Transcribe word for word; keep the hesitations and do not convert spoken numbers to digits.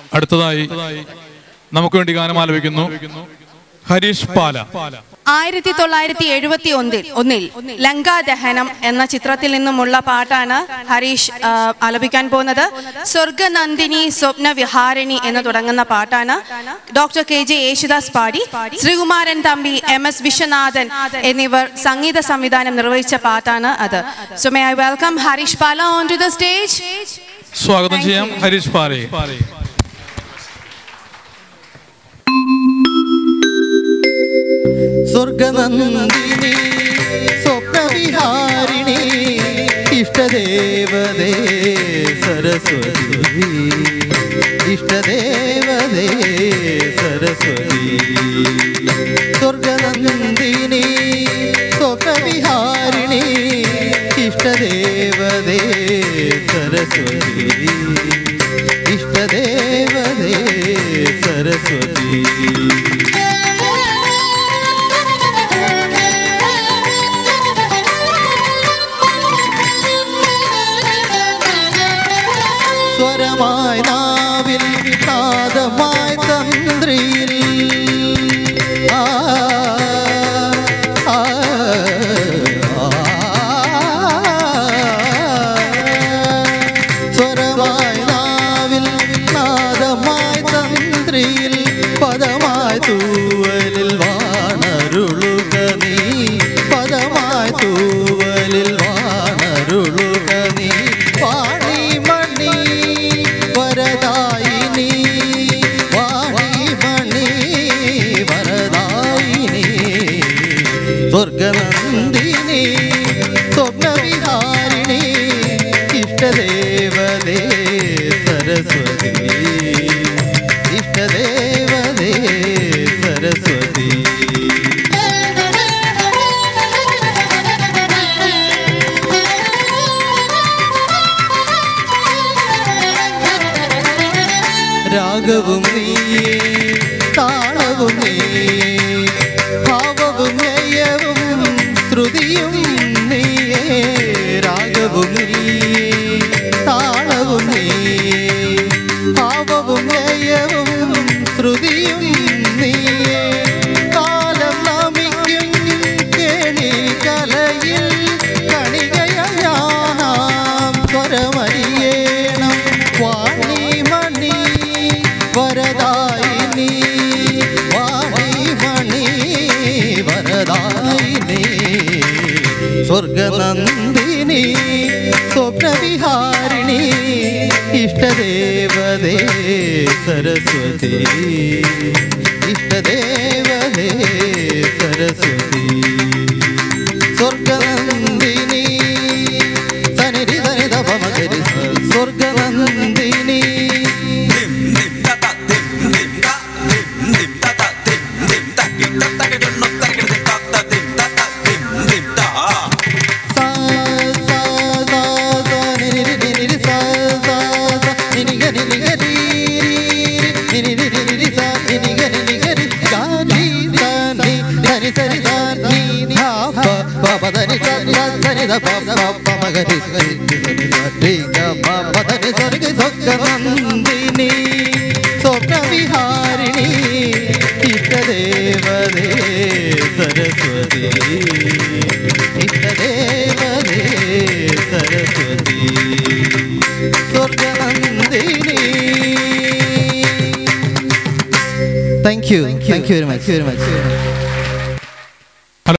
അടുത്തതായി നമുക്ക് വേണ്ടി ഗാനം ആലപിക്കുന്നു ഹരീഷ് പാല. ആയിരത്തി തൊള്ളായിരത്തി എഴുപത്തി ഒന്നിൽ ഒന്നിൽ ലങ്കാദഹനം എന്ന ചിത്രത്തിൽ നിന്നുമുള്ള പാട്ടാണ് ഹരീഷ് ആലപിക്കാൻ പോകുന്നത്. സ്വർഗനന്ദിനി സ്വപ്ന വിഹാരിണി എന്ന് തുടങ്ങുന്ന പാട്ടാണ്. ഡോക്ടർ കെ ജെ യേശുദാസ് പാടി, ശ്രീകുമാരൻ തമ്പി, എം എസ് വിശ്വനാഥൻ എന്നിവർ സംഗീത സംവിധാനം നിർവഹിച്ച പാട്ടാണ് അത്. So may I welcome Harish Pala on to the stage. സ്വാഗതം ചെയ്യാം ഹരീഷ് പാലയെ. സ്വർഗനന്ദിനി സ്വപ്നവിഹാരിണി ഇഷ്ടദേവതേ സരസ്വതി, ഇഷ്ടദേവതേ സരസ്വതി. സ്വർഗനന്ദിനി സ്വപ്നവിഹാരിണി ഇഷ്ടദേവതേ സരസ്വതി, ഇഷ്ടദേവതേ സരസ്വതി. സ്വരമായി നാവിൽ നാദമായി തന്ത്രിയിൽ ആ സ്വരമായി നാവിൽ നാദമായി തന്ത്രിയിൽ പദമായി തൂവലിൽ വാണരുളുക നീ, പദമായി തൂവലിൽ വാണരുളുക നീ. വാണി മണി വരദായിനി, വാണിമണി വരദായിനി. സ്വർഗനന്ദിനി സ്വപ്നവിഹാരിണി ഇഷ്ടദേവതേ സരസ്വതി, ഇഷ്ടദേവതേ സരസ്വതി. രാഗവും നീയേ, താളവും നീയേ, ഭാവവും ലയവും ശ്രുതിയും നീയേ. രാഗവും നീയേ, താളവും നീയേ, ഭാവവും ലയവും ശ്രുതിയും നീയേ. കാലം നമിക്കും കേളി കലയിൽ കണികയാം സ്വരമരിയേണം. വാണി മണി വരദായിനി, വാണിമണി വരദായിനി. സ്വർഗനന്ദിനി സ്വപ്നവിഹാരിണി ഇഷ്ടദേവതേ Saraswati, ഇഷ്ടദേവതേ Saraswati. സ്വർഗനന്ദിനി സനിധി സനിധ പമകരി. സ്വർഗനന്ദിനി സ്വർഗനന്ദിനി സ്വപ്നവിഹാരിണി ഇഷ്ടദേവതേ Saraswati, ഇഷ്ടദേവതേ Saraswati. സ്വർഗനന്ദിനി. Thank you. Thank you very much. Very much.